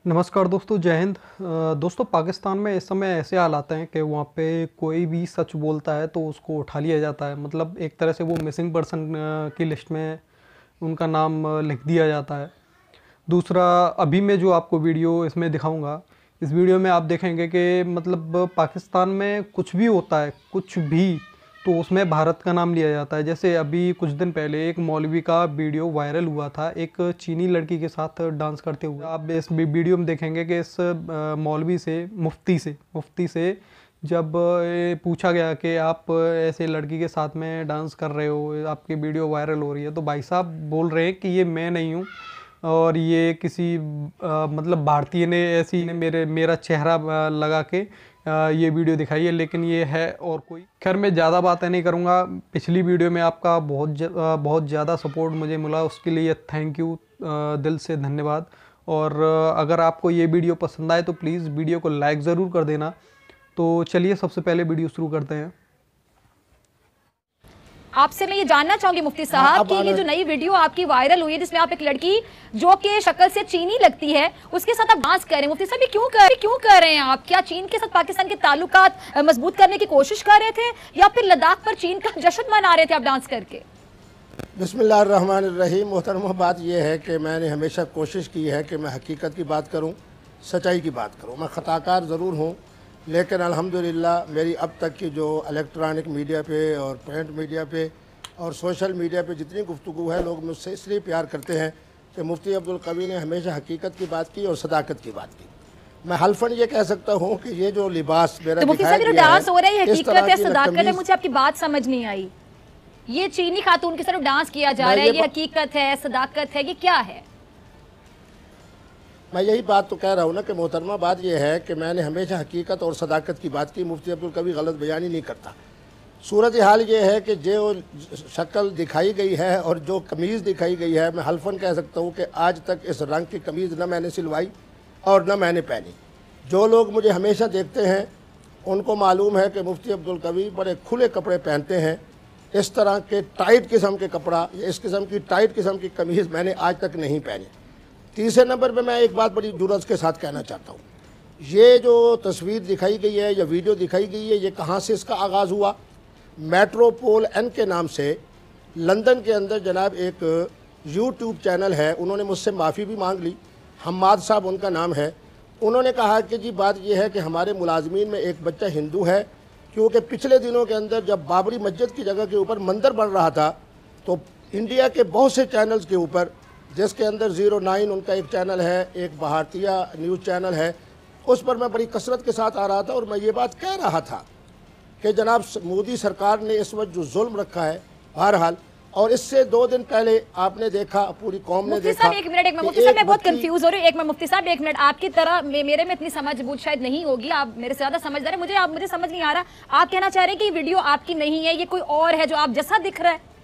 नमस्कार दोस्तों, जय हिंद। दोस्तों, पाकिस्तान में इस समय ऐसे हालात हैं कि वहाँ पे कोई भी सच बोलता है तो उसको उठा लिया जाता है। मतलब एक तरह से वो मिसिंग पर्सन की लिस्ट में उनका नाम लिख दिया जाता है। दूसरा, अभी मैं जो आपको वीडियो इसमें दिखाऊंगा, इस वीडियो में आप देखेंगे कि मतलब पाकिस्तान में कुछ भी होता है, कुछ भी, तो उसमें भारत का नाम लिया जाता है। जैसे अभी कुछ दिन पहले एक मौलवी का वीडियो वायरल हुआ था एक चीनी लड़की के साथ डांस करते हुए। आप इस वीडियो में देखेंगे कि इस मौलवी से, मुफ्ती से जब पूछा गया कि आप ऐसे लड़की के साथ में डांस कर रहे हो, आपकी वीडियो वायरल हो रही है, तो भाई साहब बोल रहे हैं कि ये मैं नहीं हूँ और ये किसी मतलब भारतीय ने ऐसी ने मेरा चेहरा लगा के ये वीडियो दिखाई है, लेकिन ये है और कोई। खैर, मैं ज़्यादा बातें नहीं करूँगा। पिछली वीडियो में आपका बहुत ज़्यादा सपोर्ट मुझे मिला, उसके लिए थैंक यू, दिल से धन्यवाद। और अगर आपको ये वीडियो पसंद आए तो प्लीज़ वीडियो को लाइक ज़रूर कर देना। तो चलिए सबसे पहले वीडियो शुरू करते हैं। आपसे मैं ये जानना चाहूंगी मुफ्ती साहब कि ये जो नई वीडियो आपकी वायरल हुई है जिसमें आप एक लड़की जो कि शक्ल से चीनी लगती है उसके साथ आप डांस कर रहे हैं, मुफ्ती साहब ये क्यों कर रहे हैं आप? क्या चीन के साथ पाकिस्तान के ताल्लुकात मजबूत करने की कोशिश कर रहे थे या फिर लद्दाख पर चीन का जश्न मना रहे थे आप डांस करके? बिस्मिल्लाहिर्रहमानिर्रहीम। मोहतरमा, बात यह है कि मैंने हमेशा कोशिश की है कि मैं हकीकत की बात करूँ, सच्चाई की बात करूँ। मैं ख़ताकार ज़रूर हूँ, लेकिन अल्हम्दुलिल्लाह मेरी अब तक की जो इलेक्ट्रॉनिक मीडिया पे और प्रिंट मीडिया पे और सोशल मीडिया पे जितनी गुफ्तगू है, लोग मुझसे इसलिए प्यार करते हैं कि मुफ्ती अब्दुल कवी ने हमेशा हकीकत की बात की और सदाकत की बात की। मैं हल्फन ये कह सकता हूँ कि ये जो लिबास मेरा तो दिखाया गया डांस हो रहा है, इस तरह हकीकत है, की सदाकत है, मुझे आपकी बात समझ नहीं आई। ये चीनी खातून के साथ डांस किया जा रहा है, ये हकीकत है, सदाकत है, ये क्या है? मैं यही बात तो कह रहा हूँ ना कि मोहतरमा, बात यह है कि मैंने हमेशा हकीकत और सदाकत की बात की। मुफ्ती अब्दुल कवी गलत बयानी नहीं करता। सूरत हाल ये है कि जो शक्ल दिखाई गई है और जो कमीज़ दिखाई गई है, मैं हल्फन कह सकता हूँ कि आज तक इस रंग की कमीज़ न मैंने सिलवाई और न मैंने पहनी। जो लोग मुझे हमेशा देखते हैं उनको मालूम है कि मुफ्ती अब्दुल कवी बड़े खुले कपड़े पहनते हैं। इस तरह के टाइट किस्म के कपड़ा, इस किस्म की टाइट किस्म की कमीज़ मैंने आज तक नहीं पहनी। तीसरे नंबर पे मैं एक बात बड़ी जुर्रत के साथ कहना चाहता हूँ, ये जो तस्वीर दिखाई गई है या वीडियो दिखाई गई है, ये कहाँ से इसका आगाज़ हुआ? मेट्रोपोल एन के नाम से लंदन के अंदर जनाब एक यूट्यूब चैनल है, उन्होंने मुझसे माफ़ी भी मांग ली। हम्माद साहब उनका नाम है। उन्होंने कहा कि जी बात यह है कि हमारे मुलाजमीन में एक बच्चा हिंदू है, क्योंकि पिछले दिनों के अंदर जब बाबरी मस्जिद की जगह के ऊपर मंदिर बन रहा था तो इंडिया के बहुत से चैनल्स के ऊपर, जिसके अंदर 09 उनका एक चैनल है, एक भारतीय न्यूज़ चैनल है, उस पर मैं बड़ी कसरत के साथ आ रहा था और मैं ये बात कह रहा था कि जनाब मोदी सरकार ने इस वक्त जो जुल्म रखा है, बहरहाल, और इससे 2 दिन पहले आपने देखा, पूरी कौम ने देखा। एक मिनट, मुफ्ती साहब मैं बहुत कंफ्यूज हो रही हूँ। मुफ्ती साहब एक मिनट, आपकी तरह मेरे में इतनी समझ बूझ शायद नहीं होगी, आप मेरे से ज्यादा समझदार है। मुझे समझ नहीं आ रहा, आप कहना चाह रहे हैं कि वीडियो आपकी नहीं है, ये कोई और है जो आप जैसा दिख रहा है?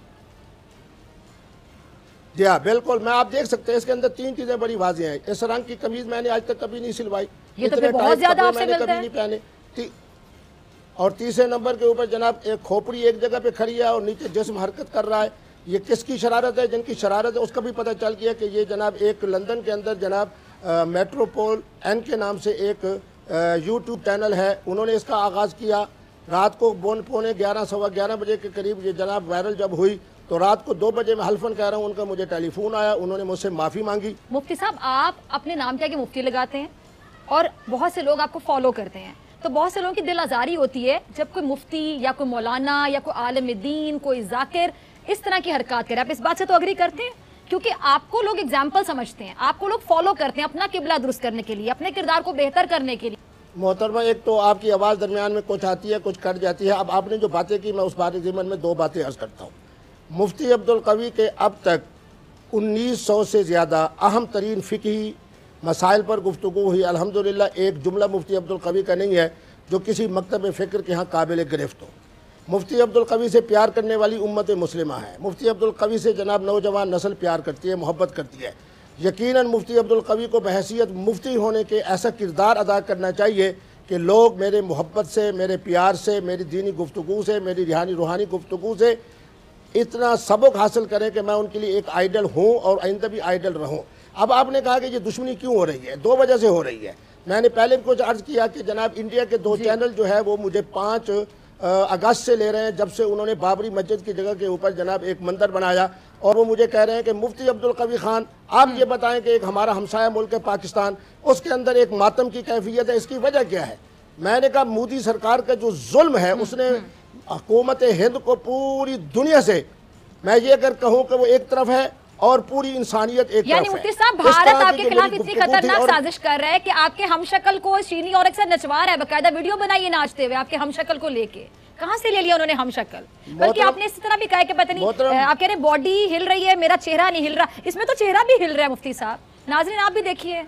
जी हाँ, बिल्कुल। मैं आप देख सकते हैं इसके अंदर 3 चीजें बड़ी वाज़ेह हैं। इस रंग की कमीज मैंने आज तक कभी नहीं सिलवाई, ये तो बहुत ज्यादा आपसे मैंने कभी नहीं पहने। और तीसरे नंबर के ऊपर जनाब एक खोपड़ी एक जगह पे खड़ी है और नीचे जिस्म हरकत कर रहा है। ये किसकी शरारत है? जिनकी शरारत है उसका भी पता चल गया कि ये जनाब एक लंदन के अंदर जनाब मेट्रोपोल एन के नाम से एक यूट्यूब चैनल है, उन्होंने इसका आगाज़ किया। रात को 11:15 सवा 11 बजे के करीब ये जनाब वायरल जब हुई तो रात को 2 बजे मैं हल्फन कह रहा हूँ, उनका मुझे टेलीफोन आया, उन्होंने मुझसे माफ़ी मांगी। मुफ्ती साहब, आप अपने नाम के आगे मुफ्ती लगाते हैं और बहुत से लोग आपको फॉलो करते हैं, तो बहुत से लोगों की दिल आज़ारी होती है जब कोई मुफ्ती या कोई मौलाना या कोई आलिम दीन, कोई जाकिर इस तरह की हरकत करे। आप इस बात से तो अग्री करते हैं? क्योंकि आपको लोग एग्जाम्पल समझते हैं, आपको लोग फॉलो करते हैं अपना किबला दुरुस्त करने के लिए, अपने किरदार को बेहतर करने के लिए। मोहतरमा, एक तो आपकी आवाज़ दरमियान में कुछ आती है, कुछ कट जाती है। अब आपने जो बातें की, मैं उस बारे ज़िमन में 2 बातें अर्ज़ करता हूँ। मुफ्ती अब्दुल कवी के अब तक 1900 से ज़्यादा अहम तरीन फ़िक़ही मसाइल पर गुफ्तगू हुई। अल्हम्दुलिल्लाह एक जुमला मुफ्ती अब्दुल कवी का नहीं है जो किसी मकतब फ़िक्र के यहाँ काबिल गिरफ्त हो। मुफ्ती अब्दुल कवी से प्यार करने वाली उम्मत मुस्लिमा है। मुफ्ती अब्दुल कवी से जनाब नौजवान नस्ल प्यार करती है, मोहब्बत करती है। यकीनन मुफ्ती अब्दुल कवी को बहैसियत मुफ्ती होने के ऐसा किरदार अदा करना चाहिए कि लोग मेरे मोहब्बत से, मेरे प्यार से, मेरी दीनी गुफ्तगू से, मेरी रूहानी गुफ्तगू से इतना सबक हासिल करें कि मैं उनके लिए एक आइडल हूँ और आइंदा भी आइडल रहूँ। अब आपने कहा कि ये दुश्मनी क्यों हो रही है, 2 वजह से हो रही है। मैंने पहले भी कुछ अर्ज किया कि जनाब इंडिया के 2 चैनल जो है वो मुझे 5 अगस्त से ले रहे हैं, जब से उन्होंने बाबरी मस्जिद की जगह के ऊपर जनाब एक मंदिर बनाया, और वो मुझे कह रहे हैं कि मुफ्ती अब्दुल कवी खान आप ये बताएं कि एक हमारा हमसाया मुल्क है पाकिस्तान, उसके अंदर एक मातम की कैफियत है, इसकी वजह क्या है। मैंने कहा मोदी सरकार का जो जुल्म है उसने हुकूमत हिंद को पूरी दुनिया से, मैं ये अगर कहूँ कि वो एक तरफ है और पूरी इंसानियत एक यानी मुफ्ती साहब भारत आपके खिलाफ इतनी खतरनाक साजिश कर रहा है कि आपके हमशक्ल को चीनी और अक्सर नचवा रहा है, बकायदा वीडियो बनाइए नाचते हुए आपके हमशक्ल को लेके। कहां से ले लिया उन्होंने हमशक्ल? बल्कि आपने इस तरह भी कहा कि पता नहीं आप कह रहे बॉडी हिल रही है, मेरा चेहरा नहीं हिल रहा, इसमें तो चेहरा भी हिल रहा है मुफ्ती साहब। नाज़रीन आप भी देखिए।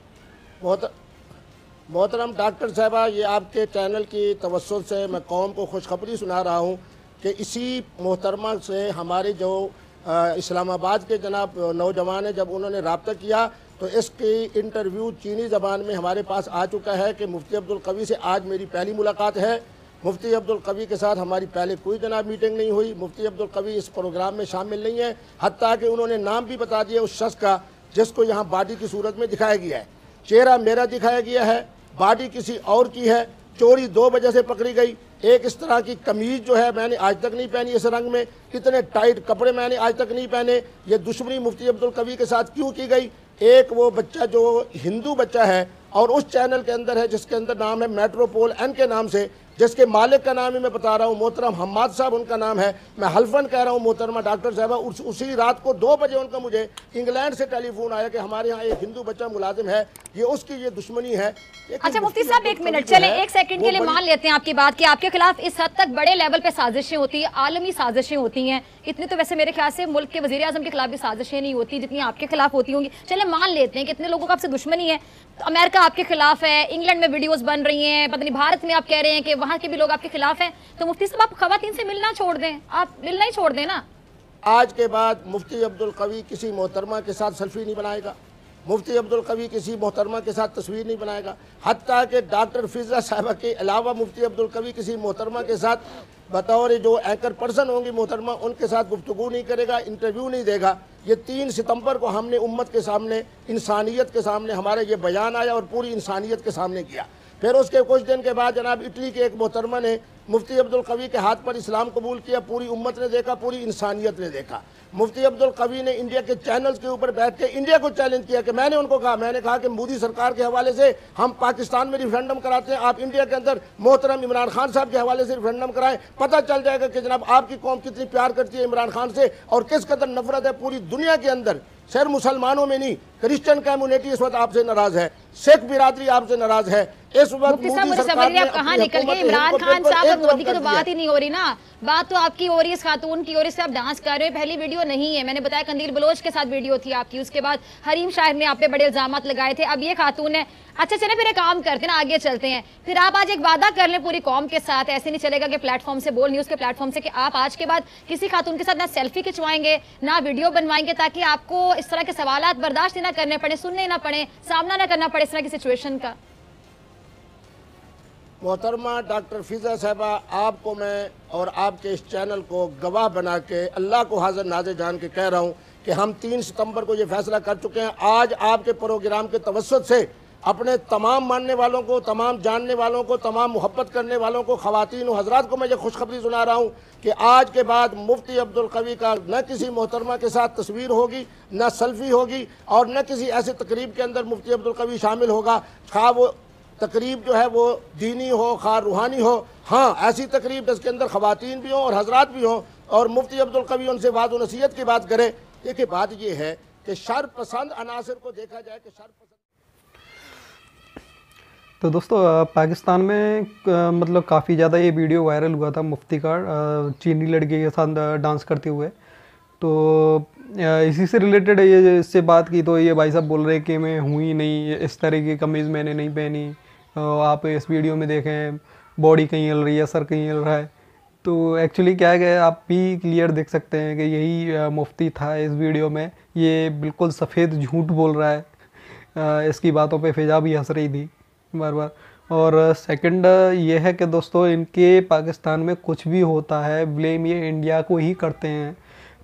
मोहतरम डॉक्टर साहबा, ये आपके चैनल की तवज्जुह से मैं कौम को खुशखबरी सुना रहा हूँ कि इसी मोहतरमा से हमारे जो इस्लामाबाद के जनाब नौजवान हैं, जब उन्होंने रब्ता किया तो इसकी इंटरव्यू चीनी ज़बान में हमारे पास आ चुका है कि मुफ्ती अब्दुल कवी से आज मेरी पहली मुलाकात है। मुफ्ती अब्दुल कवी के साथ हमारी पहले कोई जनाब मीटिंग नहीं हुई। मुफ्ती अब्दुल कवी इस प्रोग्राम में शामिल नहीं है, हत्ता कि उन्होंने नाम भी बता दिया उस शख्स का जिसको यहाँ बॉडी की सूरत में दिखाया गया है। चेहरा मेरा दिखाया गया है, बॉडी किसी और की है। चोरी 2 वजह से पकड़ी गई। एक इस तरह की कमीज जो है मैंने आज तक नहीं पहनी इस रंग में, इतने टाइट कपड़े मैंने आज तक नहीं पहने। ये दुश्मनी मुफ्ती अब्दुल कवी के साथ क्यों की गई? एक वो बच्चा जो हिंदू बच्चा है और उस चैनल के अंदर है जिसके अंदर नाम है मेट्रोपोल एन के नाम से, जिसके मालिक का नाम ही मैं बता रहा हूँ, मोहतरम हम्माद साहब उनका नाम है। मैं हल्फन कह रहा हूँ मोहतरमा डॉक्टर साहबा, उसी रात को 2 बजे उनका मुझे इंग्लैंड से टेलीफोन आया कि हमारे यहाँ एक हिंदू बच्चा मुलाजिम है, ये उसकी ये दुश्मनी है। अच्छा मुफ्ती साहब 1 मिनट चले, 1 सेकंड के लिए मान लेते हैं आपकी बात कि आपके खिलाफ इस हद तक बड़े लेवल पे साजिशें होती है, आलमी साजिशें होती हैं। इतनी तो वैसे मेरे ख्याल से मुल्क के वजीर आजम के खिलाफ भी साजिशें नहीं होती जितनी आपके खिलाफ होती होंगी। चले मान लेते हैं कि इतने लोगों का आपसे दुश्मनी है, तो अमेरिका आपके खिलाफ है, इंग्लैंड में वीडियोस बन रही हैं, पता नहीं भारत में आप कह रहे हैं कि वहां के भी लोग आपके खिलाफ हैं, तो मुफ्ती साहब आप खवातीन से मिलना छोड़ दें, आप मिलना ही छोड़ दें ना। आज के बाद मुफ्ती अब्दुल कवी किसी मोहतरमा के साथ सेल्फी नहीं बनाएगा, मुफ्ती अब्दुल कवी किसी मोहतरमा के साथ तस्वीर नहीं बनाएगा, हत्ता कि डॉक्टर फिजा साहबा के अलावा मुफ्ती अब्दुल कवी किसी मोहतरमा के साथ बतौर जो एंकर पर्सन होंगी मोहतरमा उनके साथ गुफ्तगू नहीं करेगा, इंटरव्यू नहीं देगा। ये 3 सितंबर को हमने उम्मत के सामने, इंसानियत के सामने हमारा ये बयान आया और पूरी इंसानियत के सामने किया। फिर उसके कुछ दिन के बाद जनाब इटली के एक मोहतरमा ने मुफ्ती अब्दुल कवी के हाथ पर इस्लाम कबूल किया, पूरी उम्मत ने देखा, पूरी इंसानियत ने देखा। मुफ्ती अब्दुल कवी ने इंडिया के चैनल्स के ऊपर बैठ के इंडिया को चैलेंज किया कि मैंने उनको कहा, मैंने कहा कि मोदी सरकार के हवाले से हम पाकिस्तान में रिफरेंडम कराते हैं, आप इंडिया के अंदर मोहतरम इमरान खान साहब के हवाले से रिफरेंडम कराएं, पता चल जाएगा कि जनाब आपकी कौम कितनी प्यार करती है इमरान खान से और किस कदर नफरत है पूरी दुनिया के अंदर। सिर्फ मुसलमानों में नहीं, क्रिश्चियन कम्युनिटी इस वक्त आपसे नाराज है, सिख बिरादरी आपसे नाराज है। इस वक्त मुफ्ती साहब मुझे समझ रहे आप कहाँ निकल गए, इमरान खान साहब और मोदी की तो बात ही नहीं हो रही ना, बात तो आपकी हो रही है इस खातून की, और इससे आप डांस कर रहे हो। पहली वीडियो नहीं है, मैंने बताया कंदील बलोच के साथ वीडियो थी आपकी, उसके बाद हरीम शाहिद ने आप पे बड़े इल्जाम लगाए थे, अब ये खातून है। अच्छा चले फिर एक काम करते हैं ना, आगे चलते हैं। फिर आप आज एक वादा कर लें पूरी कौम के साथ, ऐसे नहीं चलेगा कि प्लेटफॉर्म से, बोल न्यूज़ के प्लेटफॉर्म से, कि आप आज के बाद किसी खातून के साथ ना सेल्फी खिंचवाएंगे ना वीडियो बनवाएंगे, ताकि आपको इस तरह के सवालात बर्दाश्त ना करने पड़े, सुनने ना पड़े, सामना ना करना पड़े इस तरह की सिचुएशन का। मोहतरमा डॉक्टर फिजा साहबा, आपको मैं और आपके इस चैनल को गवाह बना के अल्लाह को हाजिर नाज़िर जान के कह रहा हूँ कि हम 3 सितंबर को ये फैसला कर चुके हैं। आज आपके प्रोग्राम के तवज्जुह से अपने तमाम मानने वालों को, तमाम जानने वालों को, तमाम मोहब्बत करने वालों को, ख़वातीन और हज़रात को मैं ये खुशखबरी सुना रहा हूँ कि आज के बाद मुफ्ती अब्दुल कवी का न किसी मोहतरमा के साथ तस्वीर होगी, न सेल्फी होगी, और न किसी ऐसे तकरीब के अंदर मुफ्ती अब्दुल कवी शामिल होगा, खा वो तकरीब जो है वो दीनी हो खा रूहानी हो। हाँ, ऐसी तकरीब जिसके अंदर ख़वातीन भी हों और हजरात भी हों और मुफ्ती अब्दुल कवी उनसे वाद व नसीहत की बात करे। देखिए बात ये है कि शर पसंद अनासर को देखा जाए कि शर पसंद। तो दोस्तों पाकिस्तान में मतलब काफ़ी ज़्यादा ये वीडियो वायरल हुआ था मुफ्ती का चीनी लड़की के साथ डांस करते हुए। तो इसी से रिलेटेड ये इससे बात की तो ये भाई साहब बोल रहे कि मैं हुई नहीं, इस तरह की कमीज़ मैंने नहीं पहनी, आप इस वीडियो में देखें बॉडी कहीं हिल रही है, सर कहीं हिल रहा है। तो एक्चुअली क्या है आप भी क्लियर देख सकते हैं कि यही मुफ्ती था इस वीडियो में। ये बिल्कुल सफ़ेद झूठ बोल रहा है, इसकी बातों पे फिजा भी हंस रही थी बार बार। और सेकंड ये है कि दोस्तों इनके पाकिस्तान में कुछ भी होता है ब्लेम ये इंडिया को ही करते हैं।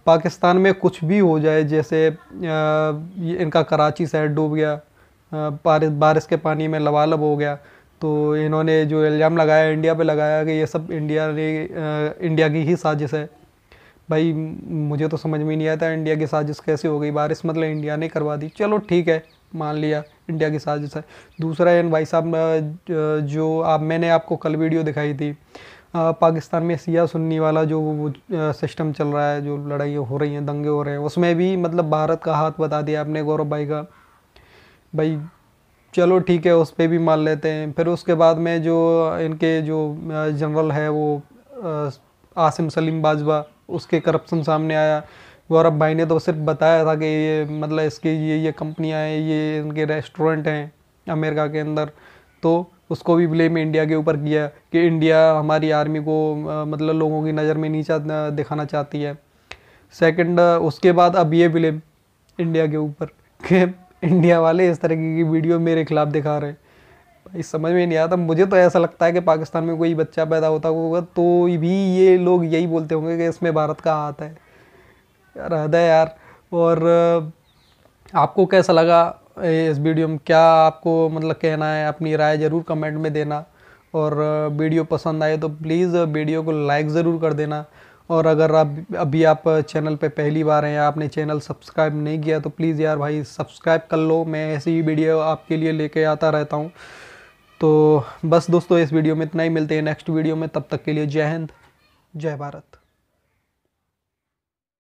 पाकिस्तान में कुछ भी हो जाए, जैसे इनका कराची शहर डूब गया, बारिश के पानी में लबालब हो गया, तो इन्होंने जो इल्ज़ाम लगाया इंडिया पे लगाया कि ये सब इंडिया की ही साजिश है। भाई मुझे तो समझ में नहीं आता इंडिया की साजिश कैसे हो गई, बारिश मतलब इंडिया ने करवा दी, चलो ठीक है मान लिया इंडिया की साजिश है। दूसरा इन भाई साहब जो मैंने आपको कल वीडियो दिखाई थी, पाकिस्तान में सिया सुन्नी वाला जो सिस्टम चल रहा है, जो लड़ाइयाँ हो रही हैं, दंगे हो रहे हैं, उसमें भी मतलब भारत का हाथ बता दिया आपने गौरव भाई का। भाई चलो ठीक है उस पर भी मान लेते हैं। फिर उसके बाद में जो इनके जो जनरल है वो आसिम सलीम बाजवा, उसके करप्शन सामने आया। गौरव भाई ने तो सिर्फ बताया था कि ये मतलब इसकी ये कंपनियां हैं, ये इनके रेस्टोरेंट हैं अमेरिका के अंदर, तो उसको भी ब्लेम इंडिया के ऊपर किया कि इंडिया हमारी आर्मी को मतलब लोगों की नज़र में नीचा दिखाना चाहती है। सेकंड उसके बाद अब ये ब्लेम इंडिया के ऊपर कि इंडिया वाले इस तरह की वीडियो मेरे खिलाफ दिखा रहे हैं। भाई समझ में नहीं आता। मुझे तो ऐसा लगता है कि पाकिस्तान में कोई बच्चा पैदा होता होगा तो भी ये लोग यही बोलते होंगे कि इसमें भारत का हाथ है। यार हद है यार। और आपको कैसा लगा इस वीडियो में, क्या आपको मतलब कहना है, अपनी राय ज़रूर कमेंट में देना। और वीडियो पसंद आए तो प्लीज़ वीडियो को लाइक ज़रूर कर देना। और अगर अभी आप चैनल पे पहली बार हैं या आपने चैनल सब्सक्राइब नहीं किया तो प्लीज़ यार भाई सब्सक्राइब कर लो, मैं ऐसी ही वीडियो आपके लिए लेके आता रहता हूँ। तो बस दोस्तों इस वीडियो में इतना ही, मिलते हैं नेक्स्ट वीडियो में, तब तक के लिए जय हिंद जय भारत।